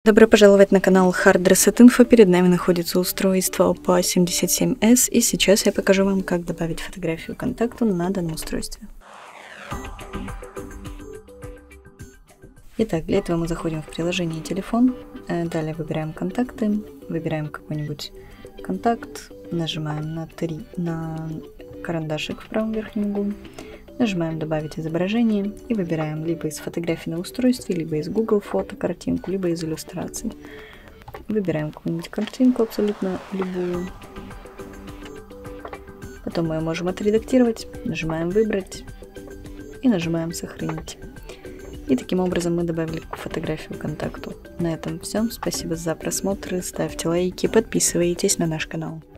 Добро пожаловать на канал Hard Reset Info. Перед нами находится устройство Oppo A77s, и сейчас я покажу вам, как добавить фотографию к контакту на данном устройстве. Итак, для этого мы заходим в приложение «Телефон», далее выбираем «Контакты», выбираем какой-нибудь контакт, нажимаем на карандашик в правом верхнем углу, нажимаем «Добавить изображение» и выбираем либо из фотографий на устройстве, либо из Google фото картинку, либо из иллюстраций. Выбираем какую-нибудь картинку, абсолютно любую. Потом мы ее можем отредактировать, нажимаем «Выбрать» и нажимаем «Сохранить». И таким образом мы добавили фотографию к контакту. На этом все. Спасибо за просмотр. Ставьте лайки, подписывайтесь на наш канал.